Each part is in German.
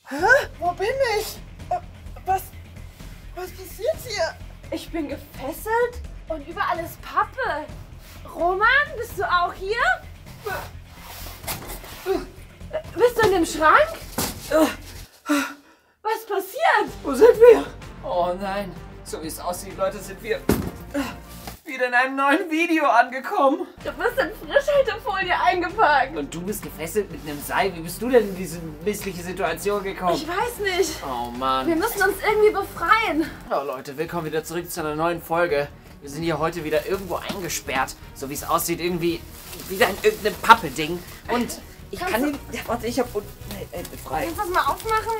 Hä? Wo bin ich? Was passiert hier? Ich bin gefesselt und überall ist Pappe. Roman, bist du auch hier? Bist du in dem Schrank? Was passiert? Wo sind wir? Oh nein, so wie es aussieht, Leute, sind wir wieder in einem neuen Video angekommen. Du bist in Frischhaltefolie eingepackt. Und du bist gefesselt mit einem Seil. Wie bist du denn in diese missliche Situation gekommen? Ich weiß nicht. Oh Mann. Wir müssen uns irgendwie befreien. Oh Leute, willkommen wieder zurück zu einer neuen Folge. Wir sind hier heute wieder irgendwo eingesperrt. So wie es aussieht, irgendwie wieder in irgendeinem Pappe-Ding. Und ich kann den... Ja, warte, ich hab... frei. Kannst du das mal aufmachen?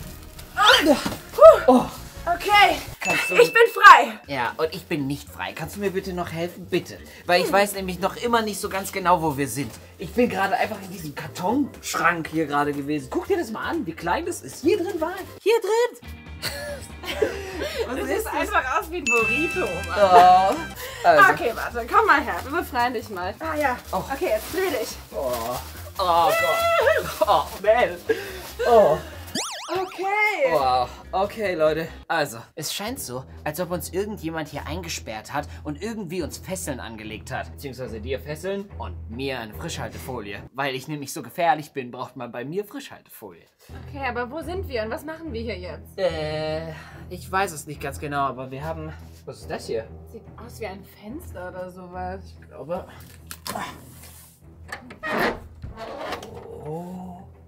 Oh, Okay, kannst du... ich bin frei. Ja, und ich bin nicht frei. Kannst du mir bitte noch helfen? Bitte. Weil ich weiß nämlich noch immer nicht so ganz genau, wo wir sind. Ich bin gerade einfach in diesem Kartonschrank hier gerade gewesen. Guck dir das mal an, wie klein das ist. Hier drin war ich. Hier drin. Was Das ist sieht das? einfach aus wie ein Burrito, Mann. Oh, also. Okay, warte, komm mal her. Wir befreien dich mal. Ah ja. Oh. Okay, jetzt dreh dich. Oh, oh Gott. Oh, man. Oh. Okay. Wow. Okay, Leute. Also, es scheint so, als ob uns irgendjemand hier eingesperrt hat und irgendwie uns Fesseln angelegt hat. Beziehungsweise dir Fesseln und mir eine Frischhaltefolie. Weil ich nämlich so gefährlich bin, braucht man bei mir Frischhaltefolie. Okay, aber wo sind wir und was machen wir hier jetzt? Ich weiß es nicht ganz genau, aber wir haben... Was ist das hier? Sieht aus wie ein Fenster oder sowas. Ich glaube... Oh.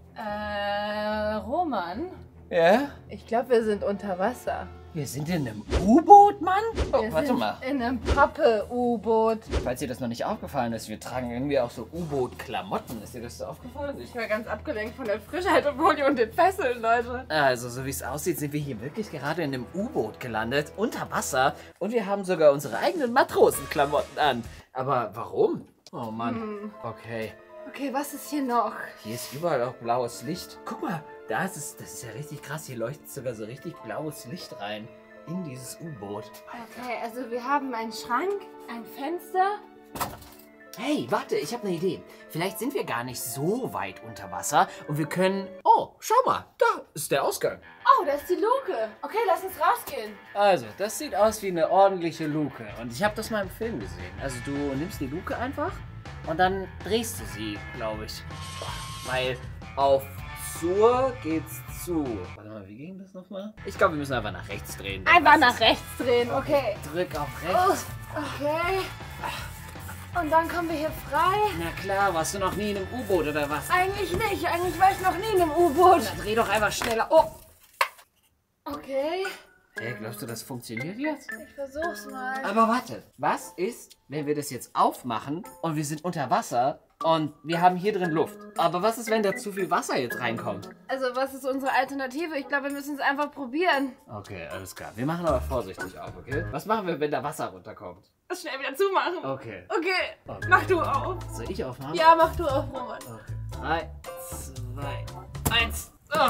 Roman? Ja? Ich glaube, wir sind unter Wasser. Wir sind in einem U-Boot, Mann? Oh, Wir warte sind mal. in einem Pappe-U-Boot. Falls dir das noch nicht aufgefallen ist, wir tragen irgendwie auch so U-Boot-Klamotten. Ist dir das so aufgefallen? Ich war ganz abgelenkt von der Frischhaltefolie und den Fesseln, Leute. Also, so wie es aussieht, sind wir hier wirklich gerade in einem U-Boot gelandet, unter Wasser. Und wir haben sogar unsere eigenen Matrosenklamotten an. Aber warum? Oh Mann. Okay. Okay, was ist hier noch? Hier ist überall auch blaues Licht. Guck mal, das ist ja richtig krass. Hier leuchtet sogar so richtig blaues Licht rein in dieses U-Boot. Okay, also wir haben einen Schrank, ein Fenster. Hey, warte, ich habe eine Idee. Vielleicht sind wir gar nicht so weit unter Wasser und wir können... Oh, schau mal, da ist der Ausgang. Oh, da ist die Luke. Okay, lass uns rausgehen. Also, das sieht aus wie eine ordentliche Luke. Und ich habe das mal im Film gesehen. Also, du nimmst die Luke einfach und dann drehst du sie, glaube ich. Weil auf zur geht's zu. Warte mal, wie ging das nochmal? Ich glaube, wir müssen einfach nach rechts drehen. Dann Einfach weiß nach ich's. rechts drehen, okay. Drück auf Oh, rechts. okay. Und dann kommen wir hier frei. Na klar, warst du noch nie in einem U-Boot oder was? Eigentlich nicht. Eigentlich war ich noch nie in einem U-Boot. Na, dreh doch einfach schneller. Oh! Okay, Hey, glaubst du, das funktioniert jetzt? ich versuch's mal. Aber warte, was ist, wenn wir das jetzt aufmachen und wir sind unter Wasser und wir haben hier drin Luft? Aber was ist, wenn da zu viel Wasser jetzt reinkommt? Also, was ist unsere Alternative? Ich glaube, wir müssen es einfach probieren. Okay, alles klar. Wir machen aber vorsichtig auf, okay? Was machen wir, wenn da Wasser runterkommt? Das schnell wieder zumachen. Okay. Okay, Okay. mach du auf. Soll ich aufmachen? Ja, mach du auf, Roman. Okay. 3, 2, 1. Oh.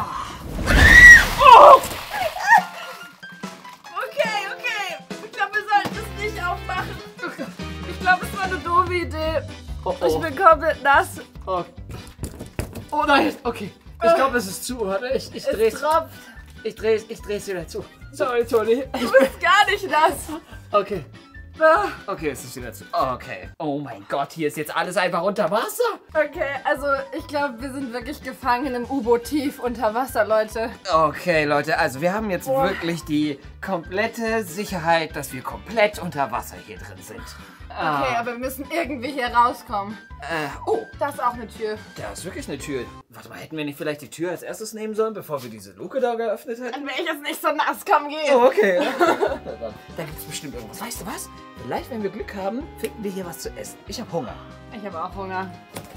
Okay. Ich glaube, wir sollten es nicht aufmachen. Ich glaube, es war eine doofe Idee. Oh, Ich oh. bin komplett nass. Oh. Oh nein, okay. Ich glaube, es ist zu. Warte, ich Es dreh's. tropft. Ich dreh's wieder zu. Sorry, Toni. Du bist gar nicht nass. Okay. Ah, Okay, es ist wieder zu. Okay. Oh mein Gott, hier ist jetzt alles einfach unter Wasser. Okay, also ich glaube, wir sind wirklich gefangen im U-Boot tief unter Wasser, Leute. Okay, Leute, also wir haben jetzt wirklich die komplette Sicherheit, dass wir komplett unter Wasser hier drin sind. Okay, aber wir müssen irgendwie hier rauskommen. Oh, Das ist auch eine Tür. da ist wirklich eine Tür. Warte mal, hätten wir nicht vielleicht die Tür als erstes nehmen sollen, bevor wir diese Luke da geöffnet hätten? Dann wäre ich jetzt nicht so nass. Komm, geh. Oh, okay. Da gibt es bestimmt irgendwas. Weißt du was? Vielleicht, wenn wir Glück haben, finden wir hier was zu essen. Ich habe Hunger. Ich habe auch Hunger.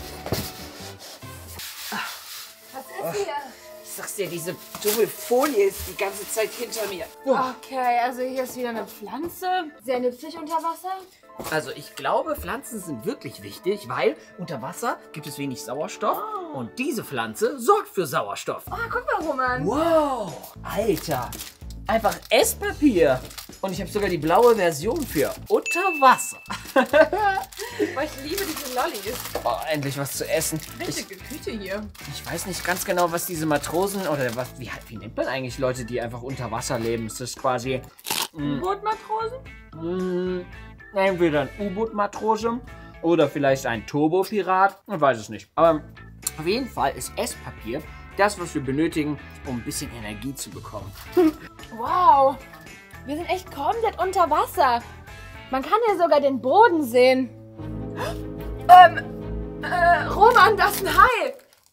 Was ist hier? Ich sag's dir, diese dumme Folie ist die ganze Zeit hinter mir. Okay, also hier ist wieder eine Pflanze. Sehr nützlich unter Wasser. Also ich glaube, Pflanzen sind wirklich wichtig, weil unter Wasser gibt es wenig Sauerstoff und diese Pflanze sorgt für Sauerstoff. Oh, guck mal, Roman. Wow, Alter, einfach Esspapier. Und ich habe sogar die blaue Version für unter Wasser. Boah, ich liebe diese Lollis. Oh, endlich was zu essen. Richtige Küche hier. Ich weiß nicht ganz genau, was diese Matrosen oder was, wie nennt man eigentlich Leute, die einfach unter Wasser leben? Ist das quasi U-Boot-Matrosen? Entweder ein U-Boot-Matrose oder vielleicht ein Turbopirat. Ich weiß es nicht. Aber auf jeden Fall ist Esspapier das, was wir benötigen, um ein bisschen Energie zu bekommen. Wow. Wir sind echt komplett unter Wasser. Man kann ja sogar den Boden sehen. Roman, das ist ein Hai.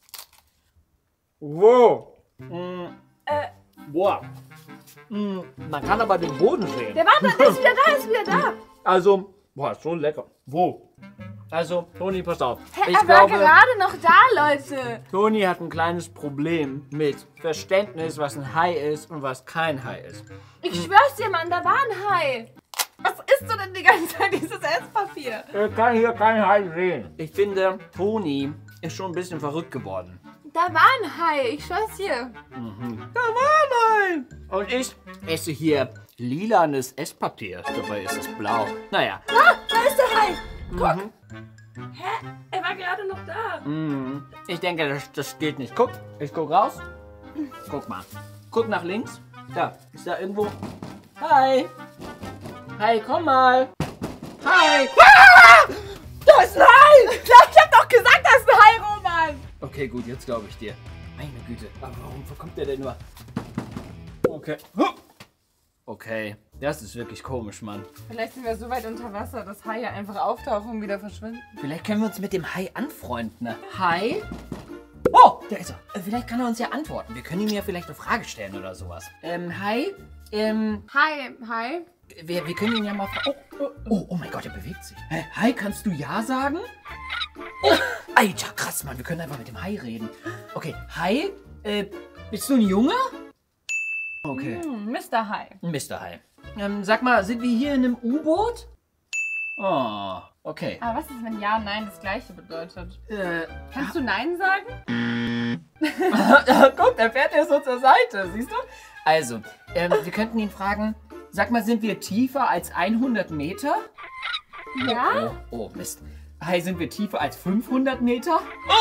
Wow. Boah. Man kann aber den Boden sehen. Der war da, ist wieder da. Also, boah, ist schon lecker. Wo? Also, Toni, pass auf. Hä, Ich er war glaube, gerade noch da, Leute. Toni hat ein kleines Problem mit Verständnis, was ein Hai ist und was kein Hai ist. Ich schwör's dir, Mann, da war ein Hai. Was isst du denn die ganze Zeit, dieses Esspapier? Ich kann hier kein Hai sehen. Ich finde, Toni ist schon ein bisschen verrückt geworden. Da war ein Hai, ich schwör's dir. Da war ein Hai. Und ich esse hier lilanes Esspapier. Dabei ist es blau. Naja. Ah, da ist der Hai. Guck. Hä? Er war gerade noch da. Ich denke, das geht nicht. Guck, ich guck raus. Guck mal. Guck nach links. Da, ist da irgendwo. Hi. Hi, komm mal. Hi. Ah! Da ist ein Hai. Ich hab doch gesagt, da ist ein Hai, Roman. Okay, gut, jetzt glaube ich dir. Meine Güte. Aber warum kommt der denn nur? Okay. Okay, das ist wirklich komisch, Mann. Vielleicht sind wir so weit unter Wasser, dass Haie einfach auftauchen und wieder verschwinden. Vielleicht können wir uns mit dem Hai anfreunden. Ne? Hai? Oh, da ist er. Vielleicht kann er uns ja antworten. Wir können ihm ja vielleicht eine Frage stellen oder sowas. Hai? Hi. Wir können ihn ja mal fragen. Oh mein Gott, er bewegt sich. Hai, kannst du Ja sagen? Oh, Alter, krass, Mann. Wir können einfach mit dem Hai reden. Okay, Hai, bist du ein Junge? Okay. Mr. Hai. Mr. Hai. Sag mal, sind wir hier in einem U-Boot? Oh, okay. Aber was ist, wenn Ja und Nein das gleiche bedeutet? Kannst du Nein sagen? Guck, der fährt ja so zur Seite, siehst du? Also, wir könnten ihn fragen, sag mal, sind wir tiefer als 100 Meter? Ja? Oh, Mist. Hi, sind wir tiefer als 500 Meter?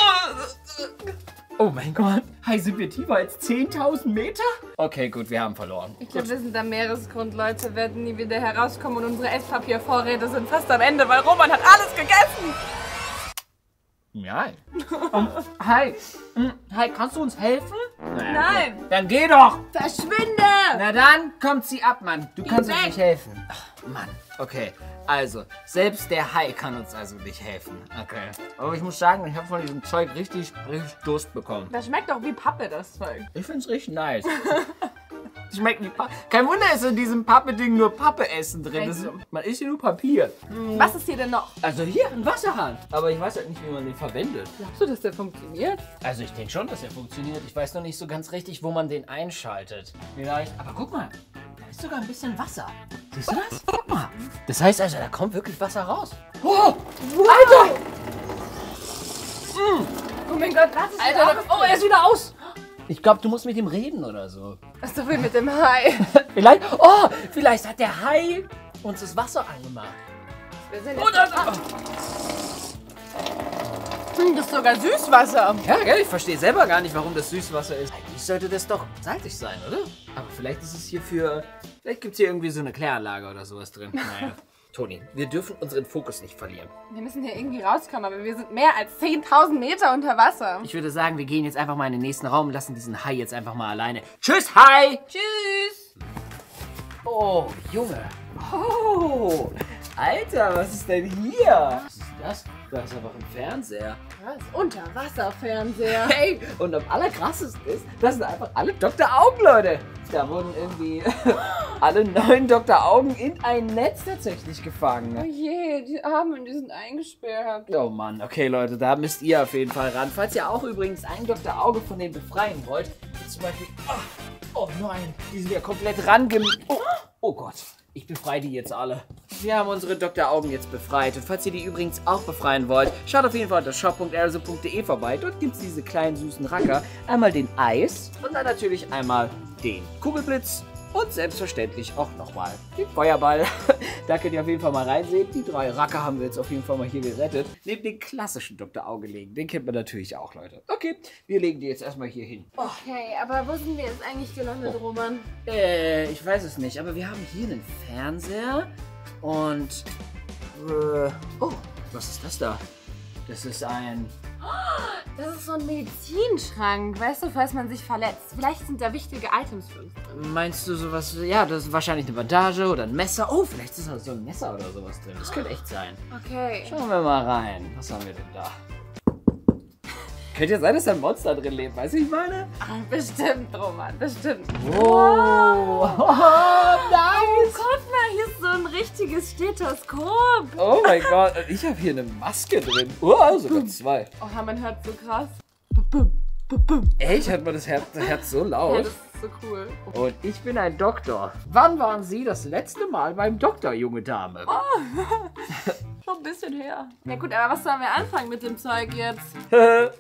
Oh mein Gott. Hi, sind wir tiefer als 10.000 Meter? Okay, gut, wir haben verloren. Ich glaube, wir sind am Meeresgrund, Leute, werden nie wieder herauskommen und unsere Esspapiervorräte sind fast am Ende, weil Roman hat alles gegessen. Ja. Hi. Hi, kannst du uns helfen? Nein. Dann geh doch. Verschwinde. Na dann, kommt sie ab, Mann. Du kannst uns weg. nicht helfen. Ach, Mann. Okay, also, selbst der Hai kann uns also nicht helfen. Okay. Aber ich muss sagen, ich habe von diesem Zeug richtig Durst bekommen. Das schmeckt doch wie Pappe, das Zeug. Ich find's richtig nice. Schmeckt wie Pappe. Kein Wunder ist in diesem Pappe-Ding nur Pappe-Essen drin. Das ist, man isst hier nur Papier. Was ist hier denn noch? Also hier, ein Wasserhahn. Aber ich weiß halt nicht, wie man den verwendet. Glaubst du, dass der funktioniert? Also ich denke schon, dass er funktioniert. Ich weiß noch nicht so ganz richtig, wo man den einschaltet. Vielleicht. Aber guck mal, da ist sogar ein bisschen Wasser. Siehst du das? Guck mal. Das heißt also, da kommt wirklich Wasser raus. Oh, Alter! Oh mein Gott, was ist Alter, oh, er ist wieder aus. Ich glaube, du musst mit ihm reden oder so. Was ist so viel mit dem Hai? Vielleicht hat der Hai uns das Wasser angemacht. Wir sind das ist sogar Süßwasser. Ja, gell, ich verstehe selber gar nicht, warum das Süßwasser ist. Eigentlich sollte das doch salzig sein, oder? Aber vielleicht ist es hier vielleicht gibt es hier irgendwie so eine Kläranlage oder sowas drin. Naja. Toni, wir dürfen unseren Fokus nicht verlieren. Wir müssen hier irgendwie rauskommen, aber wir sind mehr als 10.000 Meter unter Wasser. Ich würde sagen, wir gehen jetzt einfach mal in den nächsten Raum und lassen diesen Hai jetzt einfach mal alleine. Tschüss, Hai! Tschüss. Oh, Junge. Oh, Alter, was ist denn hier? Was ist das? Da ist einfach ein Fernseher. Was? Unterwasserfernseher. Hey, und am allerkrassesten ist, das sind einfach alle Dr. Augen, Leute. Da wurden irgendwie alle 9 Dr. Augen in ein Netz tatsächlich gefangen. Oh je, die Armen, die sind eingesperrt. Oh Mann, okay Leute, da müsst ihr auf jeden Fall ran. Falls ihr auch übrigens ein Dr. Auge von denen befreien wollt, zum Beispiel, oh nein, die sind ja komplett oh Gott, ich befreie die jetzt alle. Wir haben unsere Dr. Augen jetzt befreit. Und falls ihr die übrigens auch befreien wollt, schaut auf jeden Fall unter shop.erso.de vorbei. Dort gibt es diese kleinen süßen Racker. Einmal den Eis und dann natürlich einmal den Kugelblitz Und selbstverständlich auch nochmal den Feuerball. Da könnt ihr auf jeden Fall mal reinsehen. Die 3 Racker haben wir jetzt auf jeden Fall mal hier gerettet. Neben den klassischen Dr. Augelegen. Den kennt man natürlich auch, Leute. Okay, wir legen die jetzt erstmal hier hin. Okay, aber wo sind wir jetzt eigentlich gelandet, Roman? Ich weiß es nicht, aber wir haben hier einen Fernseher und... oh, was ist das da? Das ist ein... Das ist so ein Medizinschrank, weißt du, falls man sich verletzt. Vielleicht sind da wichtige Items für uns drin. Meinst du sowas? Ja, das ist wahrscheinlich eine Bandage oder ein Messer. Oh, vielleicht ist da so ein Messer oder sowas drin. Das könnte echt sein. Okay. Schauen wir mal rein. Was haben wir denn da? Könnte ja sein, dass da ein Monster drin lebt. Weißt du, wie ich meine? Bestimmt, Roman, bestimmt. Wow. Oh, nice. Guck mal, hier ist so ein richtiges Stethoskop. Oh mein Gott. Ich habe hier eine Maske drin. Oh, sogar 2. Oh, man hört so krass. Echt? Hört man das Herz so Ja, laut? das ist so cool. Und ich bin ein Doktor. Wann waren Sie das letzte Mal beim Doktor, junge Dame? Schon ein bisschen her. Ja gut, aber was sollen wir anfangen mit dem Zeug jetzt? So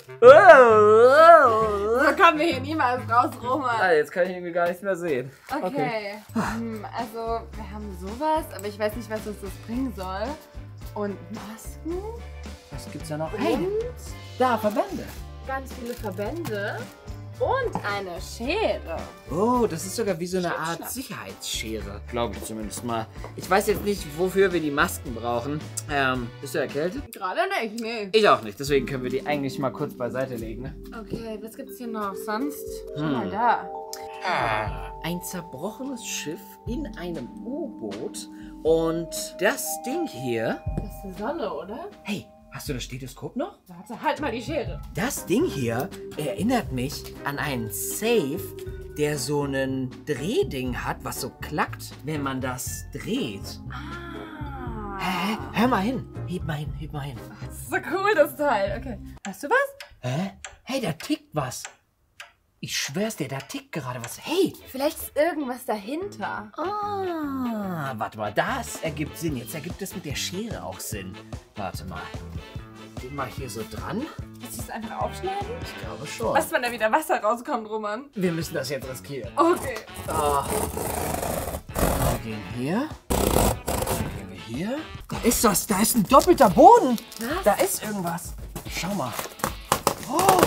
kommen wir hier niemals raus, Roman. Ah, jetzt kann ich irgendwie gar nichts mehr sehen. Okay. Also, wir haben sowas, aber ich weiß nicht, was uns das bringen soll. Und Masken. Was gibt's da noch? Und Da, Verbände. ganz viele Verbände. Und eine Schere. Oh, das ist sogar wie so eine Art Sicherheitsschere. Glaube ich zumindest mal. Ich weiß jetzt nicht, wofür wir die Masken brauchen. Bist du erkältet? Gerade nicht, nee. Ich auch nicht, deswegen können wir die eigentlich mal kurz beiseite legen. Okay, was gibt's hier noch sonst? Schau mal da. Ein zerbrochenes Schiff in einem U-Boot. Und das Ding hier... Das ist die Sonne, oder? Hey, hast du das Stethoskop noch? Warte, halt mal die Schere. Das Ding hier erinnert mich an einen Safe, der so ein Drehding hat, was so klackt, wenn man das dreht. Hä? Hör mal hin. Heb mal hin, heb mal hin. Das ist so cool, das Teil. Okay. Hast du was? Hä? Hey, da tickt was. Ich schwör's dir, da tickt gerade was. Hey! Vielleicht ist irgendwas dahinter. Ah, warte mal, das ergibt Sinn. Jetzt ergibt es mit der Schere auch Sinn. Warte mal. Den mal hier so dran. Willst du es einfach aufschneiden? Ich glaube schon. Was, wenn da wieder Wasser rauskommt, Roman? Wir müssen das jetzt riskieren. Okay. Wir gehen hier. Dann gehen wir hier. Da ist was. Da ist ein doppelter Boden. Was? Da ist irgendwas. Schau mal. Oh.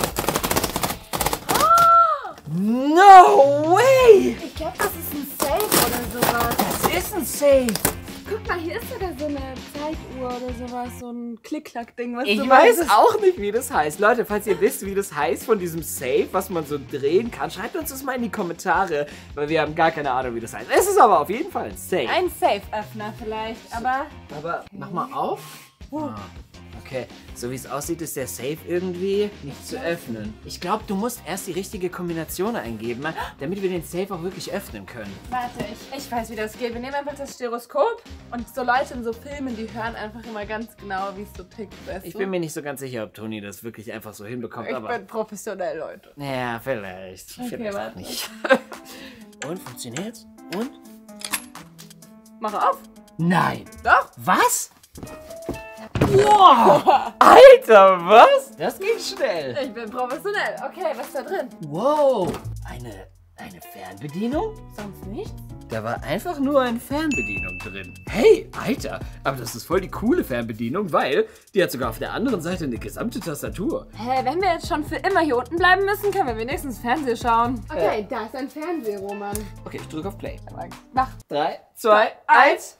No way! Ich glaube, das ist ein Safe oder sowas. Das ist ein Safe. Guck mal, hier ist sogar so eine Zeituhr oder sowas. So ein Klick-Klack-Ding, was Ich du weiß meinst. auch nicht, wie das heißt. Leute, falls ihr wisst, wie das heißt von diesem Safe, was man so drehen kann, schreibt uns das mal in die Kommentare, weil wir haben gar keine Ahnung, wie das heißt. Es ist aber auf jeden Fall ein Safe. Ein Safe-Öffner vielleicht, aber... Aber mach mal auf. Ah, okay, so wie es aussieht, ist der Safe irgendwie nicht zu öffnen. Ich glaube, du musst erst die richtige Kombination eingeben, damit wir den Safe auch wirklich öffnen können. Warte, ich weiß, wie das geht. Wir nehmen einfach das Stethoskop und so Leute in so Filmen, die hören einfach immer ganz genau, wie es so tickt, weißt Ich du? bin mir nicht so ganz sicher, ob Toni das wirklich einfach so hinbekommt, Ich aber... bin professionell, Leute. Ja, vielleicht. Vielleicht auch warte. nicht. Und, funktioniert's? Und? Mach auf. Nein. Doch. Was? Wow! Alter, was? Das ging schnell. Ich bin professionell. Okay, was ist da drin? Wow! Eine Fernbedienung? Sonst nichts? Da war einfach nur eine Fernbedienung drin. Hey, Alter, aber das ist voll die coole Fernbedienung, weil die hat sogar auf der anderen Seite eine gesamte Tastatur. Hä, wenn wir jetzt schon für immer hier unten bleiben müssen, können wir wenigstens Fernsehen schauen. Okay, da ist ein Fernseher, Roman. Okay, ich drücke auf Play. Mach. 3, 2, 1.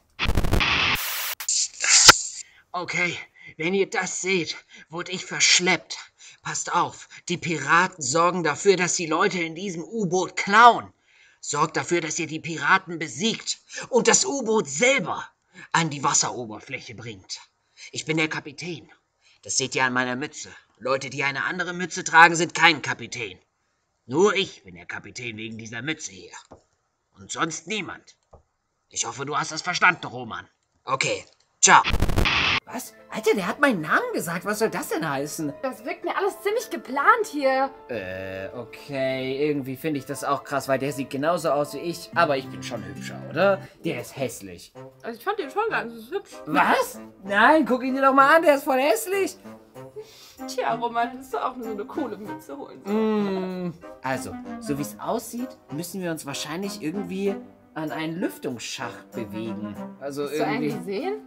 Okay, wenn ihr das seht, wurde ich verschleppt. Passt auf, die Piraten sorgen dafür, dass die Leute in diesem U-Boot klauen. Sorgt dafür, dass ihr die Piraten besiegt und das U-Boot selber an die Wasseroberfläche bringt. Ich bin der Kapitän. Das seht ihr an meiner Mütze. Leute, die eine andere Mütze tragen, sind kein Kapitän. Nur ich bin der Kapitän wegen dieser Mütze hier. Und sonst niemand. Ich hoffe, du hast das verstanden, Roman. Okay, ciao. Was? Alter, der hat meinen Namen gesagt. Was soll das denn heißen? Das wirkt mir alles ziemlich geplant hier. Okay. Irgendwie finde ich das auch krass, weil der sieht genauso aus wie ich. Aber ich bin schon hübscher, oder? Der ist hässlich. Also ich fand den schon ganz hübsch. Was? Nein, guck ihn dir doch mal an. Der ist voll hässlich. Tja, Roman, hättest du auch nur so eine coole Mütze holen sollen. Also, so wie es aussieht, müssen wir uns wahrscheinlich irgendwie an einen Lüftungsschacht bewegen. Also Hast du einen gesehen?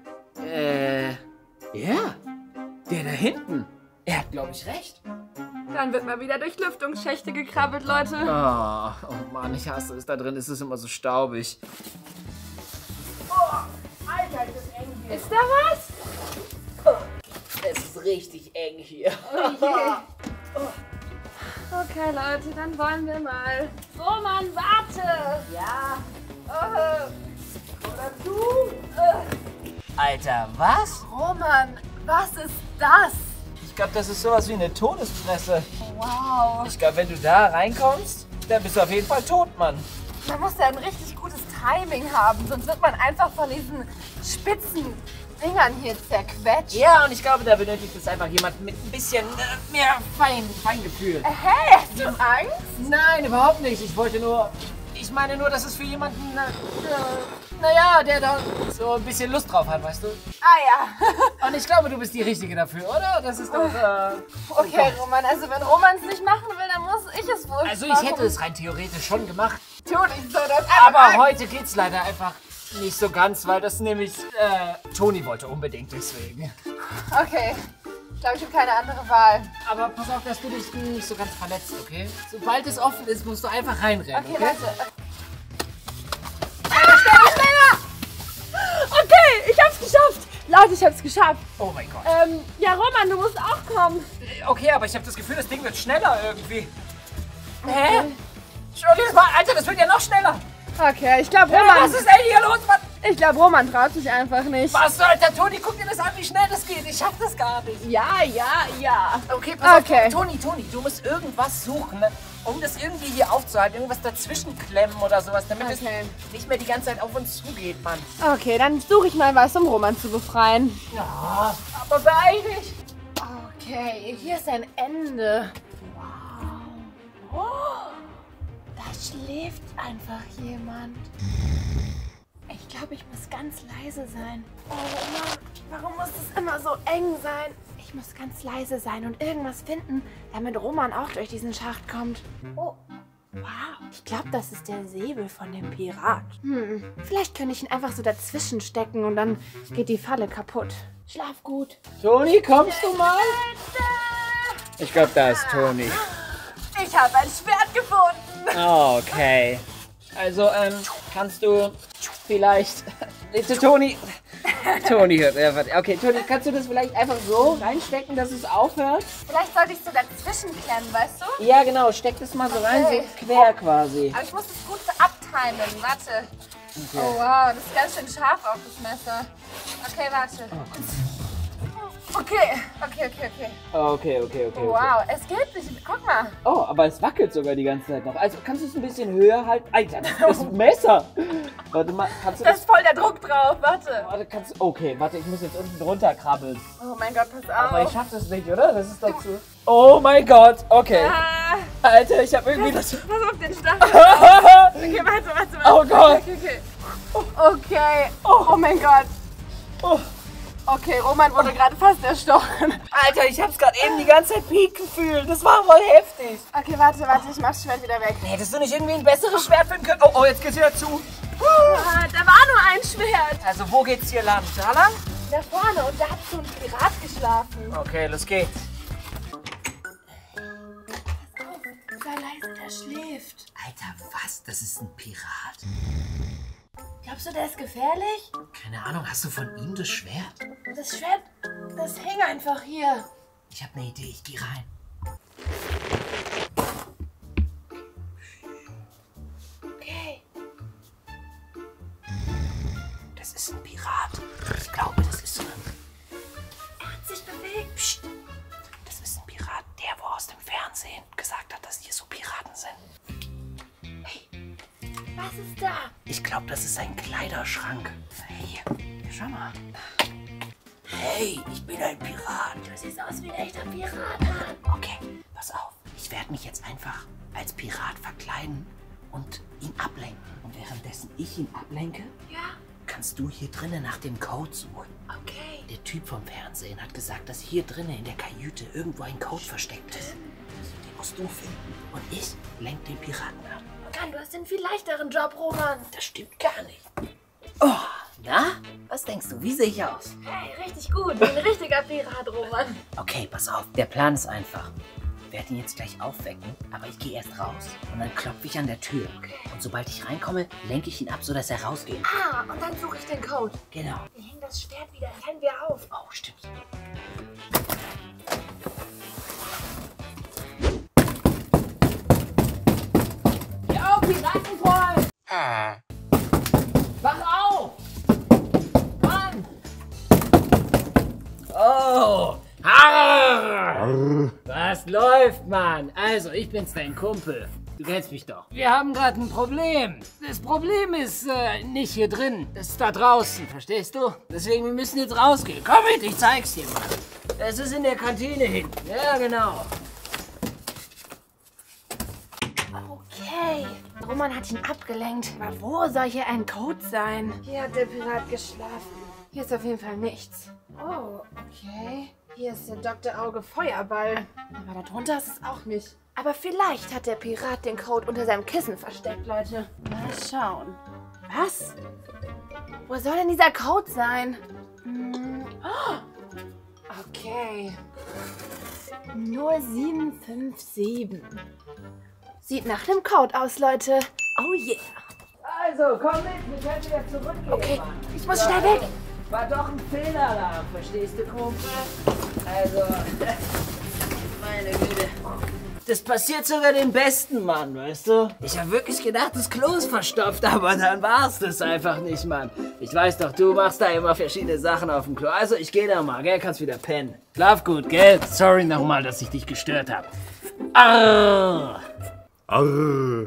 Ja. Der da hinten. Er hat, glaube ich, recht. Dann wird mal wieder durch Lüftungsschächte gekrabbelt, Leute. Oh Mann, ich hasse es. Da drin ist es immer so staubig. Oh, Alter, das ist eng hier. Ist da was? Es ist richtig eng hier. Oh je. Okay, Leute, dann wollen wir mal. Roman, warte! Ja. Oder du? Alter, was? Roman, was ist das? Ich glaube, das ist sowas wie eine Todesfresse. Wow. Ich glaube, wenn du da reinkommst, dann bist du auf jeden Fall tot, Mann. Man muss ja ein richtig gutes Timing haben, sonst wird man einfach von diesen spitzen Dingern hier zerquetscht. Ja, und ich glaube, da benötigt es einfach jemand mit ein bisschen mehr Feingefühl. Hey, hast du Angst? Nein, überhaupt nicht. Ich meine nur, dass es für jemanden, naja, der da so ein bisschen Lust drauf hat, weißt du? Ah ja. Und ich glaube, du bist die Richtige dafür, oder? Das ist doch, Okay, Roman, also wenn Roman es nicht machen will, dann muss ich es wohl Also machen. ich hätte es rein theoretisch schon gemacht. Tu nicht so, das Aber heute geht's leider einfach nicht so ganz, weil das nämlich, Toni wollte unbedingt deswegen. Okay. Ich glaube, ich habe keine andere Wahl. Aber pass auf, dass du dich nicht so ganz verletzt, okay? Sobald es offen ist, musst du einfach reinrennen, Okay, okay? warte. Schneller! Okay, ich hab's geschafft. Leute, ich hab's geschafft. Oh mein Gott. Ja, Roman, du musst auch kommen. Okay, aber ich habe das Gefühl, das Ding wird schneller irgendwie. Hä? Schau dir das mal, Alter, das wird ja noch schneller. Okay, ich glaube, Was Roman... ist denn hier los, Mann? Ich glaube, Roman traut sich einfach nicht. Was, Alter, Toni, guck dir das an, wie schnell das geht. Ich schaff das gar nicht. Ja. Okay, pass Okay. auf, Toni, du musst irgendwas suchen, ne, um das irgendwie hier aufzuhalten. Irgendwas dazwischen klemmen oder sowas, damit Okay. es nicht mehr die ganze Zeit auf uns zugeht, Mann. Okay, dann suche ich mal was, um Roman zu befreien. Ja, aber beeil dich. Okay, hier ist ein Ende. Wow. Oh, da schläft einfach jemand. Ich glaube, ich muss ganz leise sein. Oh Mann, warum muss es immer so eng sein? Ich muss ganz leise sein und irgendwas finden, damit Roman auch durch diesen Schacht kommt. Oh, wow. Ich glaube, das ist der Säbel von dem Pirat. Vielleicht könnte ich ihn einfach so dazwischen stecken und dann geht die Falle kaputt. Schlaf gut. Toni, kommst du mal? Ich glaube, da ist Toni. Ich habe ein Schwert gefunden. Okay. Also, kannst du vielleicht... Toni hört. Okay, Toni, kannst du das vielleicht einfach so reinstecken, dass es aufhört? Vielleicht sollte ich so dazwischen klemmen, weißt du? Ja, genau. Steck das mal so rein, Okay. so quer quasi. Aber ich muss es gut abtimen. Warte. Oh wow, das ist ganz schön scharf auf das Messer. Okay, warte. Okay. Okay. Wow, es geht nicht. Guck mal. Oh, aber es wackelt sogar die ganze Zeit noch. Also kannst du es ein bisschen höher halten? Alter, das Messer! Warte mal, kannst du Da das... ist voll der Druck drauf. Warte. Warte, ich muss jetzt unten drunter krabbeln. Oh mein Gott, pass Aber ich auf. schaff das nicht, oder? Das ist doch zu... Oh mein Gott, okay. Ah, Alter, ich hab irgendwie das... pass auf den Stachel. Okay, warte. Oh Gott. Okay. Oh mein Gott. Oh. Okay, Roman wurde gerade fast erstochen. Alter, ich hab's gerade eben die ganze Zeit pieken gefühlt. Das war voll heftig. Okay, warte, ich mach das Schwert wieder weg. Hättest du nicht irgendwie ein besseres Schwert finden können? Oh, jetzt geht's wieder zu. Ah, da war nur ein Schwert. Also, wo geht's hier lang? Da lang? Da vorne und da hat so ein Pirat geschlafen. Okay, los geht's. Sei leise, der schläft. Alter, was? Das ist ein Pirat? Glaubst du, der ist gefährlich? Keine Ahnung, hast du von ihm das Schwert? Das Schwert, das hing einfach hier. Ich habe eine Idee, ich gehe rein. Okay. Das ist ein Pirat. Ich glaube, das ist so ein... Er hat sich bewegt. Psst. Das ist ein Pirat, der wo aus dem Fernsehen gesagt hat, dass hier so Piraten sind. Hey, Was ist da? ich glaube, das ist ein Kleiderschrank. Hey, schau mal. Hey, ich bin ein Pirat. Du siehst aus wie ein echter Pirat. Okay, pass auf. Ich werde mich jetzt einfach als Pirat verkleiden und ihn ablenken. Und währenddessen ich ihn ablenke, Ja, kannst du hier drinnen nach dem Code suchen. okay. Der Typ vom Fernsehen hat gesagt, dass hier drinnen in der Kajüte irgendwo ein Code versteckt ist. Den musst du finden. Und ich lenke den Piraten ab. kann. Du hast den viel leichteren Job, Roman. Das stimmt gar nicht. Oh, na? Was denkst du? Wie sehe ich aus? Hey, richtig gut. Wie ein richtiger Pirat, Roman. Okay, pass auf. Der Plan ist einfach. Ich werde ihn jetzt gleich aufwecken, aber ich gehe erst raus. Und dann klopfe ich an der Tür. Okay. Und sobald ich reinkomme, lenke ich ihn ab, sodass er rausgeht. Ah, und dann suche ich den Code. Genau. Wir hängen das Schwert wieder. Rennen wir auf. Oh, stimmt. Yo, Piratenfreund! Wach auf! Mann! Oh! Was läuft, Mann? Also, ich bin's, dein Kumpel. Du kennst mich doch. Wir haben gerade ein Problem. Das Problem ist nicht hier drin. Das ist da draußen, verstehst du? Deswegen, wir müssen jetzt rausgehen. Komm mit, ich zeig's dir mal. Es ist in der Kantine hinten. Ja, genau. Okay. Roman hat ihn abgelenkt. Aber wo soll hier ein Code sein? Hier hat der Pirat geschlafen. Hier ist auf jeden Fall nichts. Oh, okay. Hier ist der Dr. Auge Feuerball. Aber darunter ist es auch nicht. Aber vielleicht hat der Pirat den Code unter seinem Kissen versteckt, Leute. Mal schauen. Was? Wo soll denn dieser Code sein? Oh. Okay. 0757. Sieht nach einem Code aus, Leute. Oh yeah. Also, komm mit, wir können wieder zurückgehen. Okay, Mann. ich muss schnell weg. War doch ein Fehlalarm, verstehst du, Kumpel? Also, meine Güte. Das passiert sogar den Besten, Mann, weißt du? Ich habe wirklich gedacht, das Klo ist verstopft, aber dann war es das einfach nicht, Mann. Ich weiß doch, du machst da immer verschiedene Sachen auf dem Klo. Also, ich gehe da mal, gell? Kannst wieder pennen. Schlaf gut, gell? Sorry nochmal, dass ich dich gestört habe. Arr! Arr.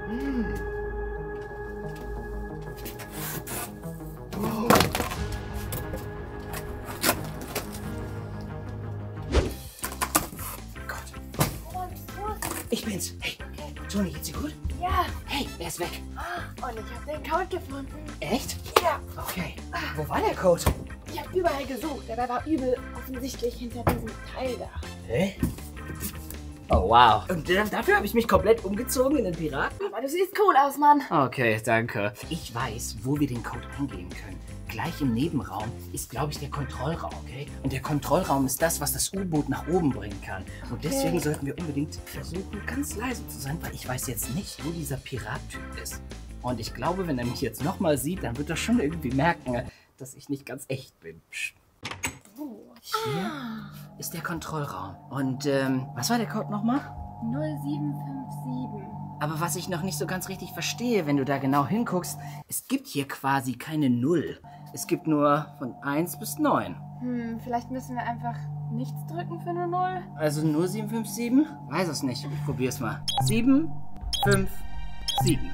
Ich bin's. Hey, Toni, geht's dir gut? Ja. Hey, er ist weg. Und ich habe den Code gefunden. Echt? Ja. Okay. Wo war der Code? Ich habe überall gesucht, aber er war übel offensichtlich hinter diesem Teil da. Hä? Oh, wow. Und dafür habe ich mich komplett umgezogen in den Piraten? Aber du siehst cool aus, Mann. Okay, danke. Ich weiß, wo wir den Code eingeben können. Gleich im Nebenraum ist, glaube ich, der Kontrollraum, okay? Und der Kontrollraum ist das, was das U-Boot nach oben bringen kann. Und deswegen sollten wir unbedingt versuchen, ganz leise zu sein, weil ich weiß jetzt nicht, wo dieser Pirat-Typ ist. Und ich glaube, wenn er mich jetzt nochmal sieht, dann wird er schon irgendwie merken, dass ich nicht ganz echt bin. Psst. Hier ist der Kontrollraum. Und, was war der Code nochmal? 0757. Aber was ich noch nicht so ganz richtig verstehe, wenn du da genau hinguckst, es gibt hier quasi keine Null. Es gibt nur von 1 bis 9. Vielleicht müssen wir einfach nichts drücken für eine 0. Also nur 757? Weiß es nicht. Ich probier's mal. 7, 5, 7.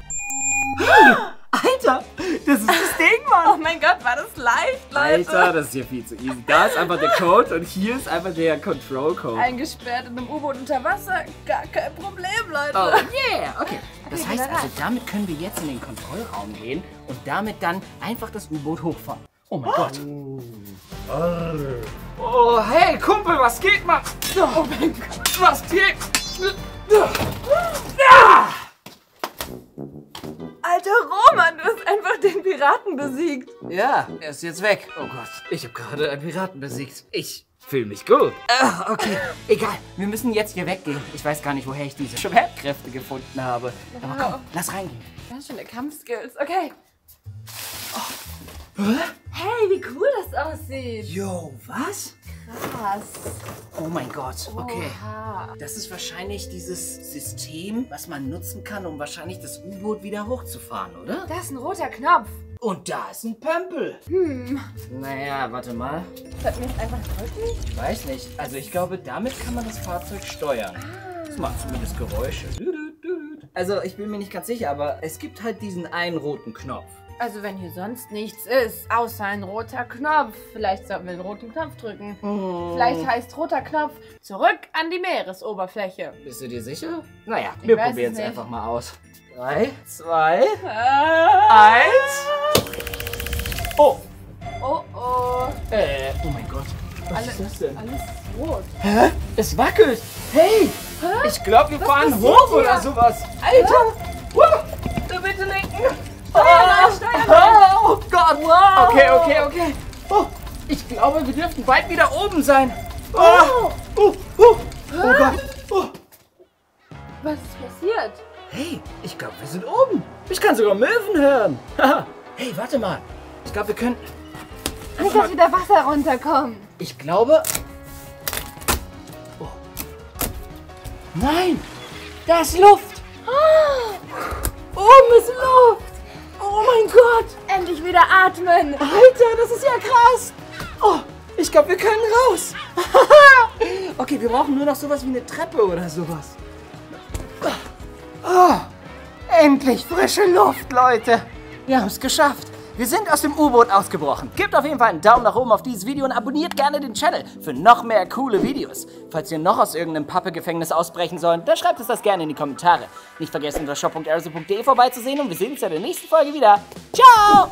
Alter, das ist das Ding, Mann. Oh mein Gott, war das leicht, Leute. Alter, das ist hier viel zu easy. Da ist einfach der Code und hier ist einfach der Control-Code. Eingesperrt in einem U-Boot unter Wasser. Gar kein Problem, Leute. Oh yeah, okay. Das Okay, heißt wieder also, rein. damit können wir jetzt in den Kontrollraum gehen und damit dann einfach das U-Boot hochfahren. Oh mein Gott. Oh, hey, Kumpel, was geht, Mann? Oh mein Gott. Was geht? Alter Roman, du hast einfach den Piraten besiegt. Ja, er ist jetzt weg. Oh Gott, ich habe gerade einen Piraten besiegt. Ich fühle mich gut. Okay, egal. Wir müssen jetzt hier weggehen. Ich weiß gar nicht, woher ich diese Schwertkräfte gefunden habe. Aber komm, lass reingehen. Ganz schöne Kampfskills. Okay. Hä? Hey, wie cool das aussieht. Yo, was? Krass. Oh mein Gott, okay. Oha. Das ist wahrscheinlich dieses System, was man nutzen kann, um wahrscheinlich das U-Boot wieder hochzufahren, oder? Da ist ein roter Knopf. Und da ist ein Pömpel. Naja, warte mal. Sollten wir es einfach drücken? Ich weiß nicht. Also ich glaube, damit kann man das Fahrzeug steuern. Das macht zumindest Geräusche. Also ich bin mir nicht ganz sicher, aber es gibt halt diesen einen roten Knopf. Also wenn hier sonst nichts ist, außer ein roter Knopf. Vielleicht sollten wir den roten Knopf drücken. Vielleicht heißt roter Knopf zurück an die Meeresoberfläche. Bist du dir sicher? Naja, Ich wir weiß probieren es es nicht. einfach mal aus. 3, 2, 1. Oh! Oh oh. Oh mein Gott. Was ist das denn? Alles rot. Hä? Es wackelt! Hey! Ich glaube, wir fahren passiert hoch hier? oder sowas. Alter! Bitte lenken. Oh Gott. Wow. Okay. Oh, ich glaube, wir dürften bald wieder oben sein. Oh. Oh Gott. Oh. Was ist passiert? Hey, ich glaube, wir sind oben. Ich kann sogar Möwen hören. Hey, warte mal. Ich glaube, wir können... Nicht, dass wieder Wasser runterkommt. Ich glaube... Oh. Nein, da ist Luft. Oben ist Luft. Oh mein Gott. Endlich wieder atmen. Alter, das ist ja krass. Oh, ich glaube, wir können raus. Okay, wir brauchen nur noch sowas wie eine Treppe oder sowas. Oh, endlich frische Luft, Leute. Wir haben es geschafft. Wir sind aus dem U-Boot ausgebrochen. Gebt auf jeden Fall einen Daumen nach oben auf dieses Video und abonniert gerne den Channel für noch mehr coole Videos. Falls ihr noch aus irgendeinem Pappe-Gefängnis ausbrechen sollt, dann schreibt es das gerne in die Kommentare. Nicht vergessen, unter shop.erso.de vorbeizusehen und wir sehen uns ja in der nächsten Folge wieder. Ciao!